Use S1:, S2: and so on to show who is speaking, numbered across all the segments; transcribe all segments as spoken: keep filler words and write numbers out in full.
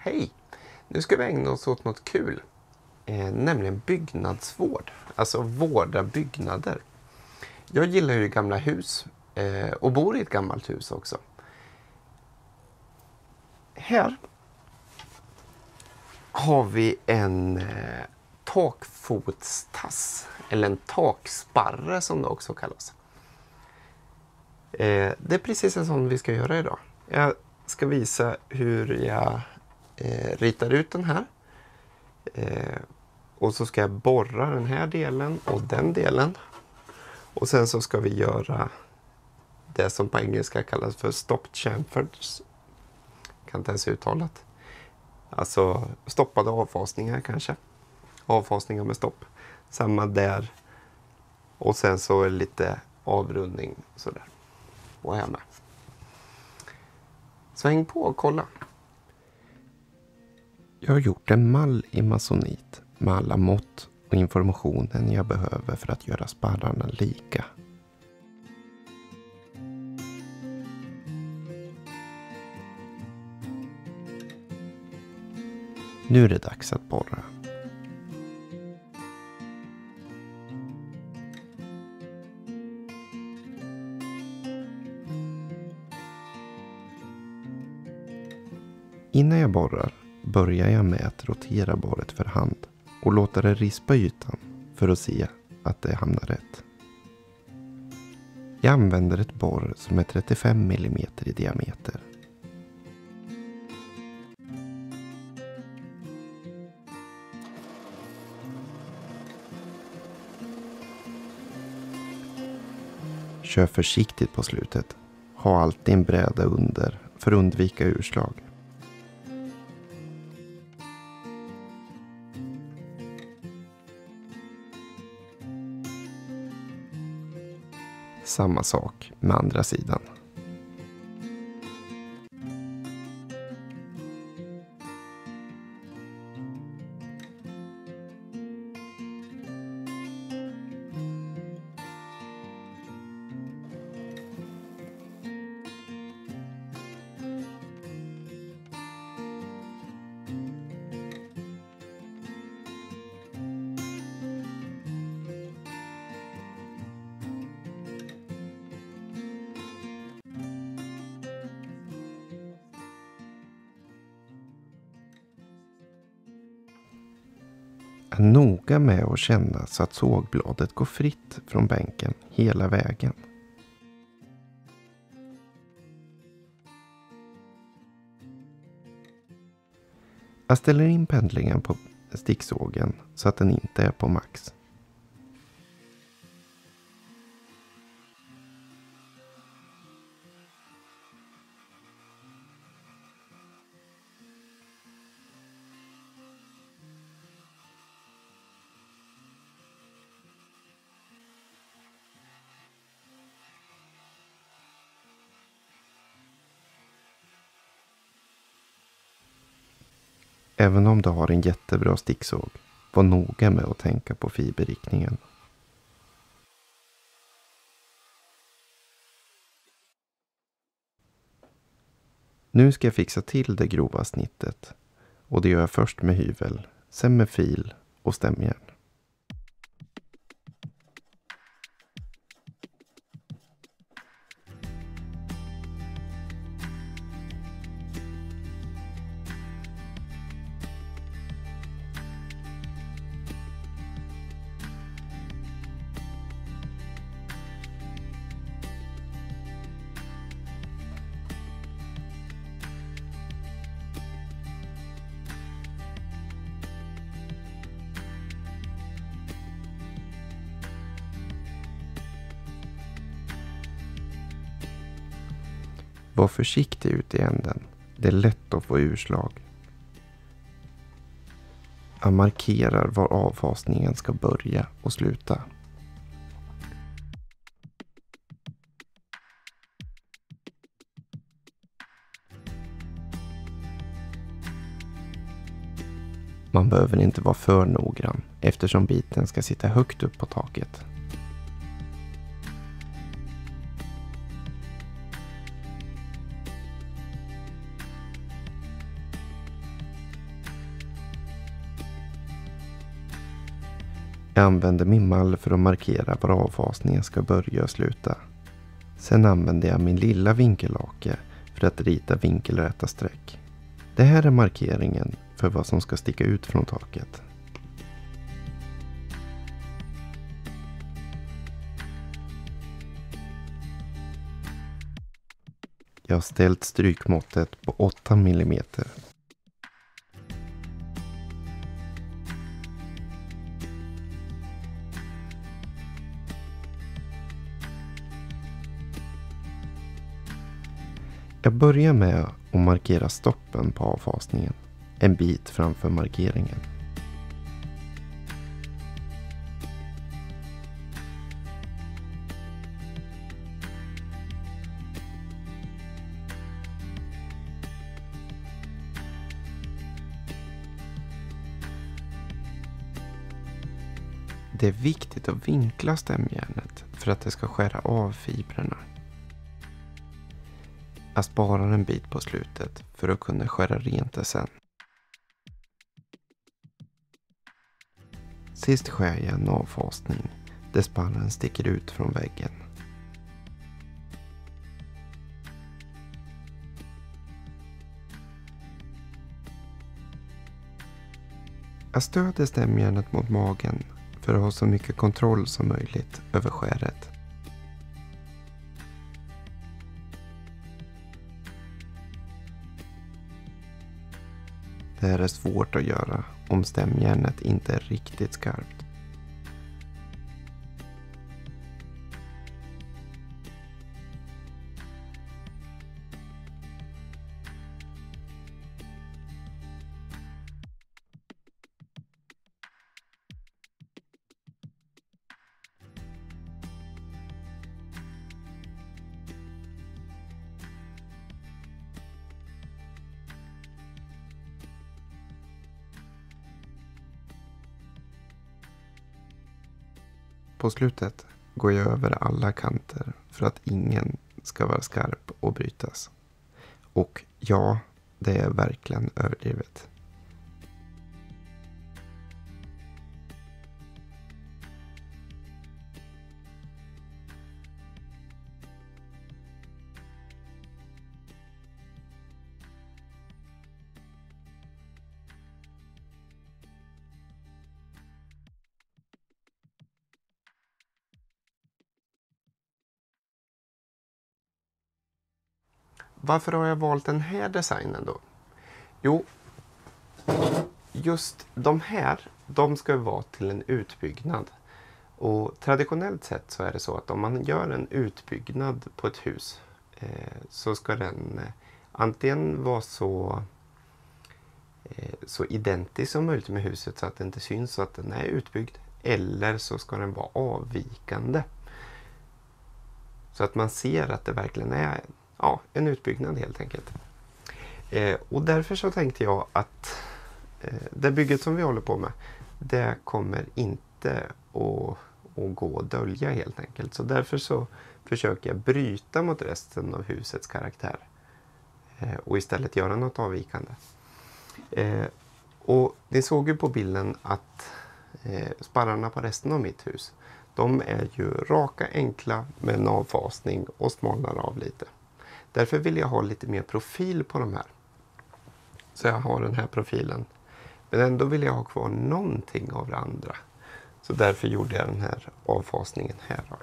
S1: Hej! Nu ska vi ägna oss åt något kul, eh, nämligen byggnadsvård, alltså vårda byggnader. Jag gillar ju gamla hus eh, och bor i ett gammalt hus också. Här har vi en eh, takfotstass, eller en taksparre som det också kallas. Eh, det är precis en sån vi ska göra idag. Jag ska visa hur jag eh, ritar ut den här. Eh, och så ska jag borra den här delen och den delen. Och sen så ska vi göra det som på engelska kallas för stopped chamfers. Kan inte ens uttalat. Alltså stoppade avfasningar kanske. Avfasningar med stopp. Samma där. Och sen så lite avrundning sådär. Och här med. Så häng på och kolla. Jag har gjort en mall i masonit med alla mått och informationen jag behöver för att göra sparrarna lika. Nu är det dags att borra. Innan jag borrar börjar jag med att rotera borret för hand och låta det rispa ytan för att se att det hamnar rätt. Jag använder ett borr som är trettiofem millimeter i diameter. Kör försiktigt på slutet. Ha alltid en bräda under för att undvika urslag. Samma sak med andra sidan. Är noga med att känna så att sågbladet går fritt från bänken hela vägen. Jag ställer in pendlingen på sticksågen så att den inte är på max. Även om du har en jättebra sticksåg, var noga med att tänka på fiberriktningen. Nu ska jag fixa till det grova snittet, och det gör jag först med hyvel, sen med fil och stämjärn. Var försiktig ut i änden. Det är lätt att få urslag. Jag markerar var avfasningen ska börja och sluta. Man behöver inte vara för noggrann eftersom biten ska sitta högt upp på taket. Jag använder min mall för att markera var avfasningen ska börja och sluta. Sen använder jag min lilla vinkellake för att rita vinkelrätta streck. Det här är markeringen för vad som ska sticka ut från taket. Jag har ställt strykmåttet på åtta millimeter. Jag börjar med att markera stoppen på avfasningen, en bit framför markeringen. Det är viktigt att vinkla stämjärnet för att det ska skära av fibrerna. Jag sparar en bit på slutet för att kunna skära rent det sen. Sist skär jag en avfasning där sparren sticker ut från väggen. Jag stöder stämjärnet mot magen för att ha så mycket kontroll som möjligt över skäret. Det här är svårt att göra om stämjärnet inte är riktigt skarpt. På slutet går jag över alla kanter för att ingen ska vara skarp och brytas. Och ja, det är verkligen överdrivet. Varför har jag valt den här designen då? Jo, just de här, de ska vara till en utbyggnad. Och traditionellt sett så är det så att om man gör en utbyggnad på ett hus eh, så ska den eh, antingen vara så, eh, så identisk som möjligt med huset så att det inte syns att den är utbyggd. Eller så ska den vara avvikande. Så att man ser att det verkligen är ja, en utbyggnad helt enkelt. Eh, och därför så tänkte jag att eh, det bygget som vi håller på med, det kommer inte att, att gå att dölja helt enkelt. Så därför så försöker jag bryta mot resten av husets karaktär. Eh, och istället göra något avvikande. Eh, och ni såg ju på bilden att eh, sparrarna på resten av mitt hus, de är ju raka, enkla med en avfasning och smalnar av lite. Därför vill jag ha lite mer profil på de här. Så jag har den här profilen. Men ändå vill jag ha kvar någonting av det andra. Så därför gjorde jag den här avfasningen här. Jag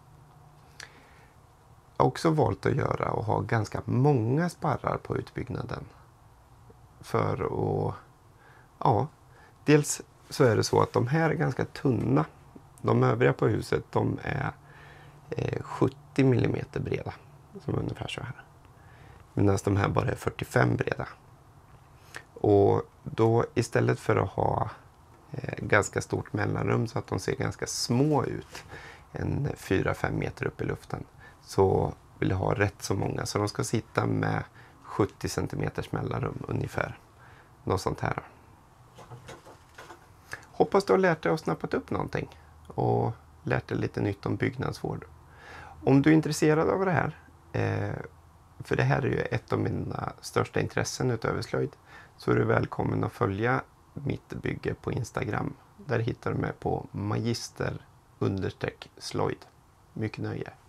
S1: har också valt att göra och ha ganska många sparrar på utbyggnaden. För att, ja, dels så är det så att de här är ganska tunna. De övriga på huset, de är eh, sjuttio millimeter breda. Som ungefär så här. Medan de här bara är fyrtiofem breda. Och då istället för att ha eh, ganska stort mellanrum så att de ser ganska små ut. En fyra fem meter upp i luften. Så vill jag ha rätt så många. Så de ska sitta med sjuttio centimeters mellanrum ungefär. Något sånt här. Hoppas du har lärt dig och snappat upp någonting. Och lärt dig lite nytt om byggnadsvård. Om du är intresserad av det här. Eh, för det här är ju ett av mina största intressen utöver slöjd. Så är du välkommen att följa mitt bygge på Instagram. där hittar du mig på magister understreck slöjd. Mycket nöje.